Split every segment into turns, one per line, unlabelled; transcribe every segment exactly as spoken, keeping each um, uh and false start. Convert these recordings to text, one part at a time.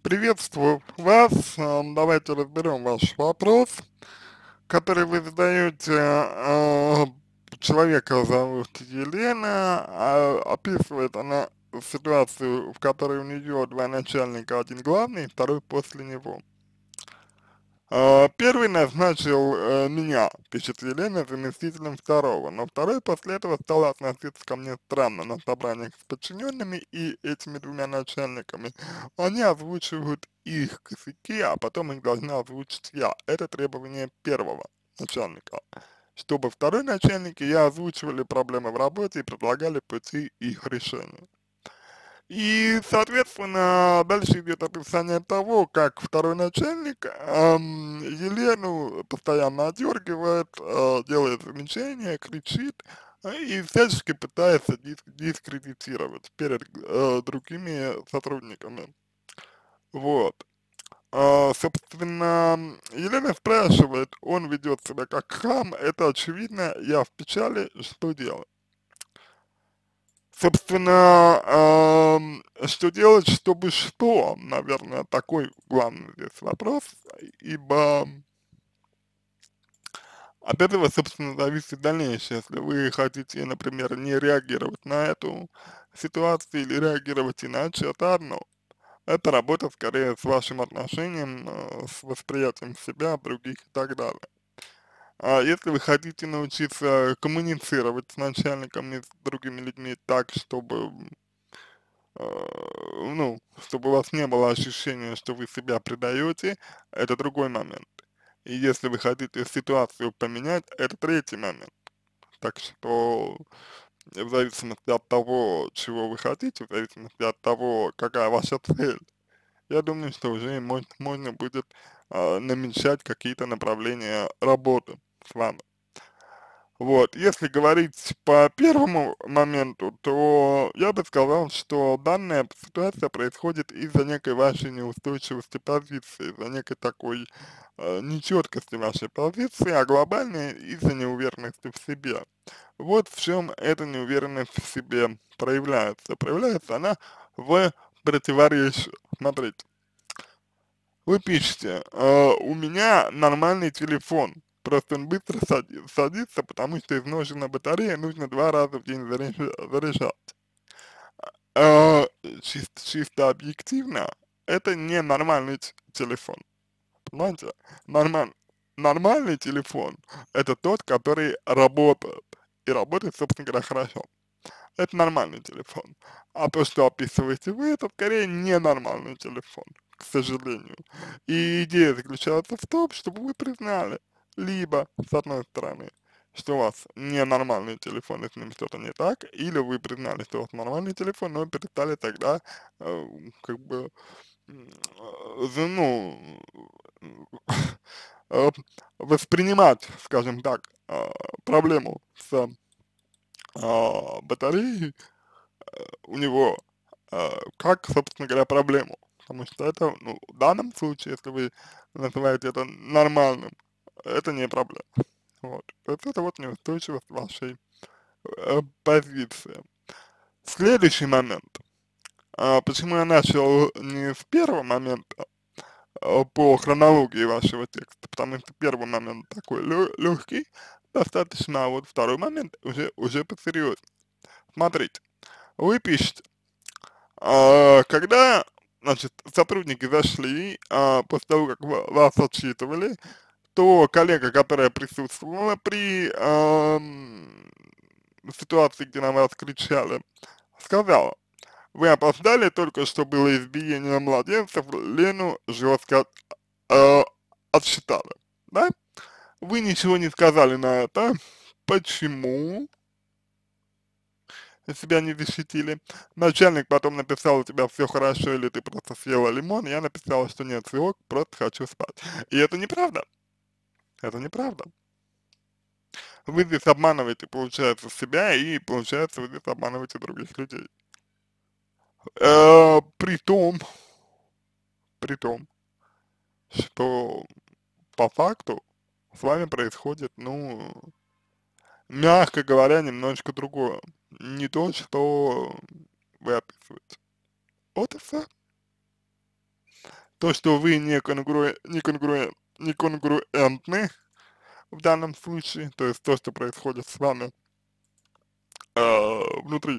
Приветствую вас. А, Давайте разберем ваш вопрос, который вы задаете. А, Человека зовут Елена. а, Описывает она ситуацию, в которой у нее два начальника, один главный, второй после него. А, Первый назначил э, меня, пишет Елена, заместителем второго, но второй после этого стал относиться ко мне странно на собраниях с подчиненными и этими двумя начальниками. Они озвучивают их косяки, а потом их должна озвучить я. Это требование первого начальника. Чтобы второй начальник и я озвучивали проблемы в работе и предлагали пути их решения. И, соответственно, дальше идет описание того, как второй начальник ам, Елену постоянно одергивает, э, делает замечания, кричит э, и всячески пытается дис- дискредитировать перед э, другими сотрудниками. Вот. А, собственно, Елена спрашивает, он ведет себя как хам, это очевидно, я в печали, что делать? Собственно, ам, что делать, чтобы что, наверное, такой главный здесь вопрос, ибо от этого, собственно, зависит дальнейшее. Если вы хотите, например, не реагировать на эту ситуацию или реагировать иначе, это одно. Это работа скорее с вашим отношением, э, с восприятием себя, других и так далее. А если вы хотите научиться коммуницировать с начальниками, с другими людьми так, чтобы э, ну, чтобы у вас не было ощущения, что вы себя предаете, это другой момент. И если вы хотите ситуацию поменять, это третий момент. Так что в зависимости от того, чего вы хотите, в зависимости от того, какая ваша цель, я думаю, что уже мож- можно будет а, намечать какие-то направления работы с вами. Вот, если говорить по первому моменту, то я бы сказал, что данная ситуация происходит из-за некой вашей неустойчивости позиции, из-за некой такой э, нечеткости вашей позиции, а глобальная из-за неуверенности в себе. Вот в чем эта неуверенность в себе проявляется. Проявляется она в противоречии. Смотрите, вы пишете, э, у меня нормальный телефон, просто он быстро сади- садится, потому что изношена батарея, нужно два раза в день заряжа- заряжать. Э, чис- чисто объективно, это не нормальный т- телефон, понимаете? Нормаль- нормальный телефон — это тот, который работает, и работает, собственно говоря, хорошо. Это нормальный телефон. А то, что описываете вы, это скорее ненормальный телефон, к сожалению. И идея заключается в том, чтобы вы признали, либо, с одной стороны, что у вас ненормальный телефон, и с ним что-то не так, или вы признали, что у вас нормальный телефон, но перестали тогда, э, как бы, м, э, за- ну, э, воспринимать, скажем так, э, проблему с а, батареей у него, а, как, собственно говоря, проблему. Потому что это, ну, в данном случае, если вы называете это нормальным, это не проблема. Вот. То есть это вот неустойчивость вашей э, позиции. Следующий момент. А, почему я начал не с первого момента, а по хронологии вашего текста, потому что первый момент такой легкий, достаточно, а вот второй момент уже, уже посерьезнее. Смотрите, вы пишете, А, когда, значит, сотрудники зашли, а, после того, как ва- вас отчитывали, то коллега, которая присутствовала при ам, ситуации, где на вас кричали, сказала: вы опоздали, только что было избиение младенцев, Лену жестко а, отсчитали, да? Вы ничего не сказали на это. Почему себя не защитили? Начальник потом написал: у тебя все хорошо, или ты просто съела лимон. Я написала, что нет, сырок, просто хочу спать. И это неправда. Это неправда. Вы здесь обманываете, получается, себя, и, получается, вы здесь обманываете других людей. Э, при том, при том, что по факту с вами происходит, ну, мягко говоря, немножечко другое. Не то, что вы описываете. Вот и все. то, что вы не конгруэ не конгруэ не конгруентны в данном случае, то есть то, что происходит с вами, а, внутри,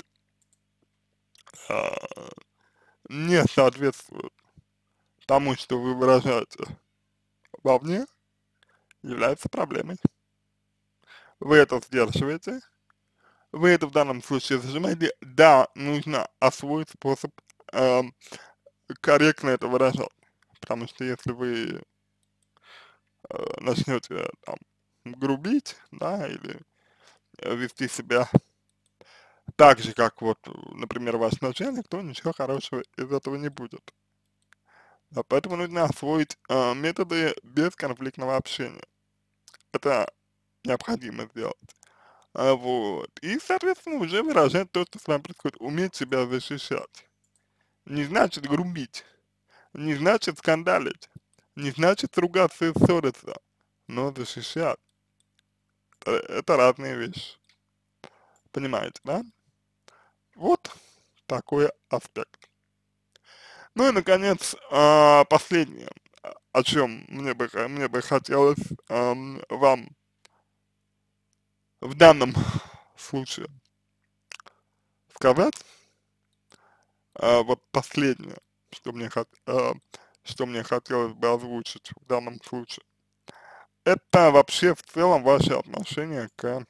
а, не соответствует тому, что вы выражаете вовне, является проблемой. Вы это сдерживаете, вы это в данном случае зажимаете. Да, нужно освоить способ э, корректно это выражать, потому что если вы э, начнете там грубить, да, или э, вести себя так же, как вот, например, ваш начальник, то ничего хорошего из этого не будет. Да, поэтому нужно освоить э, методы бесконфликтного общения. Это необходимо сделать. А, вот. И, соответственно, уже выражать то, что с вами происходит. Уметь себя защищать. Не значит грубить, не значит скандалить, не значит ругаться и ссориться, но защищать. Это, это разные вещи. Понимаете, да? Вот такой аспект. Ну и, наконец, а, последнее, а, о чем мне бы, х- мне бы хотелось ам, вам в данном случае сказать, а, вот последнее, что мне, хот- а, что мне хотелось бы озвучить в данном случае, это вообще в целом ваше отношение к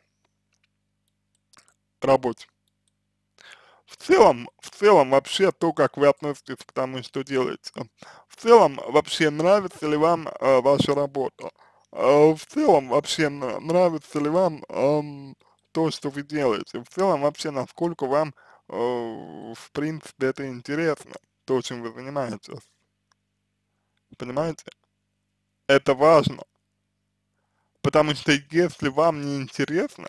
работе. В целом, в целом вообще то, как вы относитесь к тому, что делаете. В целом вообще нравится ли вам э, ваша работа? Э, в целом вообще н- нравится ли вам эм, то, что вы делаете? В целом вообще насколько вам э, в принципе это интересно, то, чем вы занимаетесь. Понимаете? Это важно, потому что если вам не интересно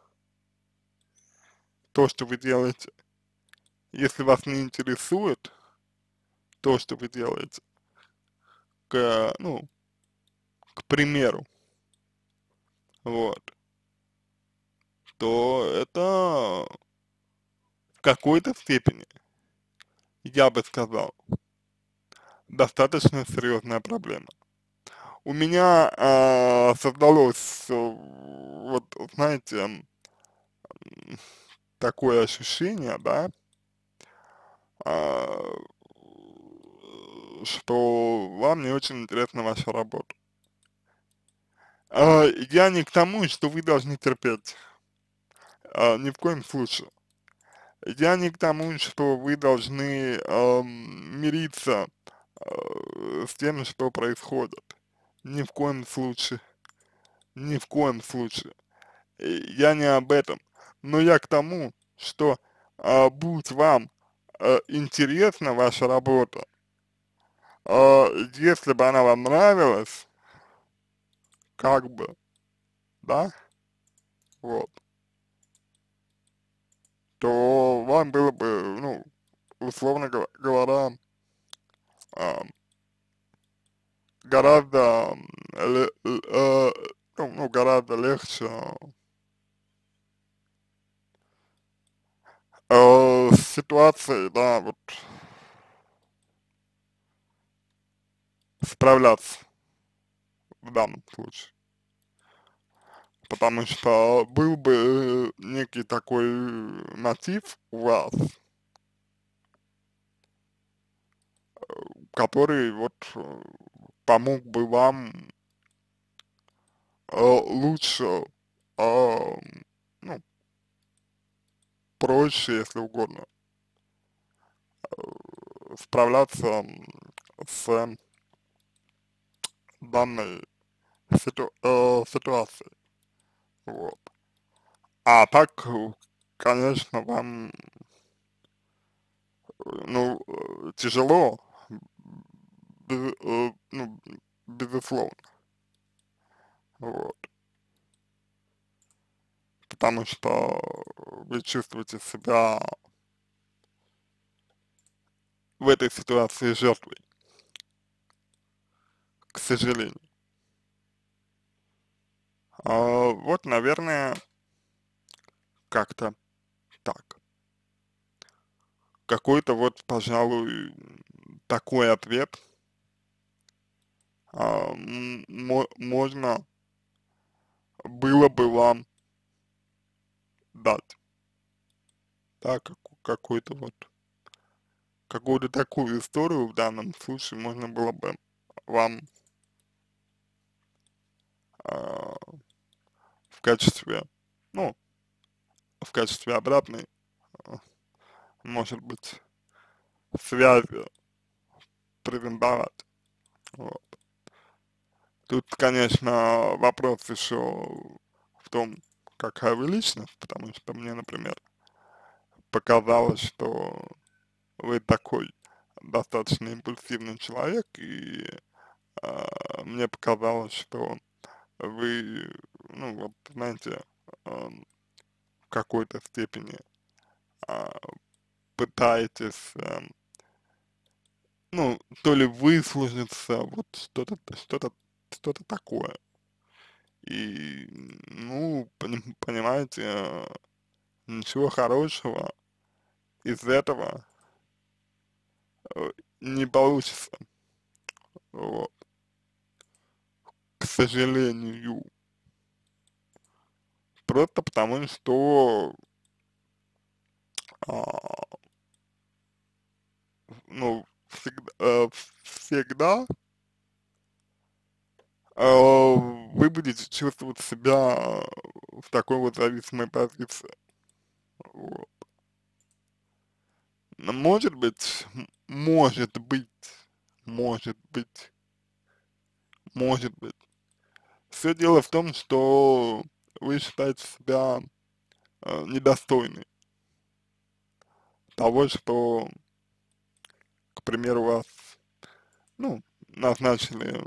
то, что вы делаете, если вас не интересует то, что вы делаете, к, ну, к примеру, вот, то это в какой-то степени, я бы сказал, достаточно серьезная проблема. У меня а, создалось, э, вот, знаете, м, такое ощущение, да, а, что вам не очень интересна ваша работа. А, я не к тому, что вы должны терпеть, а, ни в коем случае. Я не к тому, что вы должны ам, мириться э, с тем, что происходит. Ни в коем случае. Ни в коем случае. И я не об этом. Но я к тому, что а, будь вам а, интересна ваша работа, а, если бы она вам нравилась, как бы, да, вот, то вам было бы, ну, условно го- говоря, а, гораздо, м, ле- л- э, ну, ну, гораздо легче э, с ситуацией, да, вот справляться в данном случае. Потому что был бы некий такой мотив у вас, который вот э, помог бы вам э, лучше, э, ну, проще, если угодно, справляться м, с данной ситу- э, ситуацией. Вот. А так, э, конечно, вам, э, ну, э, тяжело, без- э, ну, безусловно, вот, потому что вы чувствуете себя в этой ситуации жертвой, к сожалению. А, вот, наверное, как-то так. Какой-то вот, пожалуй, такой ответ а, м, мо можно было бы вам дать, да, как какой-то вот, какую-то такую историю в данном случае можно было бы вам а, в качестве, ну, в качестве обратной, а, может быть, связи презентовать. Вот. Тут, конечно, вопрос еще в том, какая вы личность, потому что мне, например, показалось, что вы такой достаточно импульсивный человек, и а, мне показалось, что вы, ну, вот, знаете, ам, в какой-то степени а, пытаетесь, ам, ну, то ли выслужиться, вот что-то, что-то, что-то такое. И, ну, пони- понимаете, э, ничего хорошего из этого э, не получится, вот, к сожалению. Просто потому что, а, ну, всегда, э, всегда э, вы будете чувствовать себя в такой вот зависимой позиции. Вот. Но может быть, м- может быть, может быть, может быть. Все дело в том, что вы считаете себя э, недостойной того, что, к примеру, вас, ну, назначили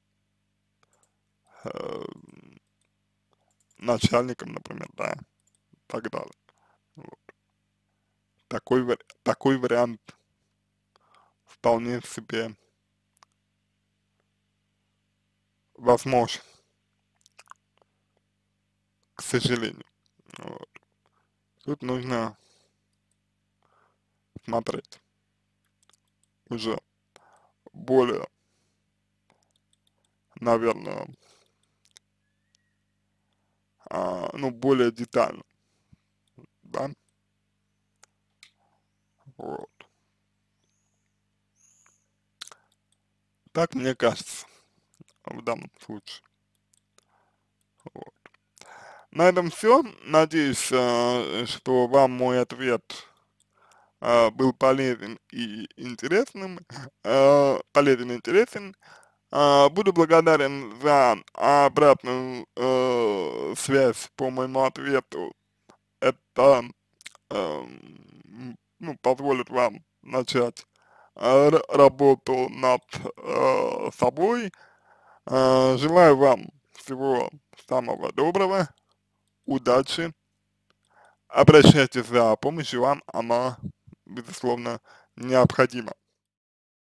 э, начальником, например, да, и так далее. Вот. Такой, вари- такой вариант вполне себе возможен, к сожалению. Вот. Тут нужно смотреть уже более, наверное, а, ну, более детально, да, вот. Так мне кажется в данном случае. Вот. На этом все. Надеюсь, э, что вам мой ответ э, был полезен и интересным, э, полезен и интересен. Э, буду благодарен за обратную э, связь по моему ответу. Это эм, ну, позволит вам начать э, р- работу над э, собой. Э, желаю вам всего самого доброго, удачи. Обращайтесь за помощью, вам она, безусловно, необходима.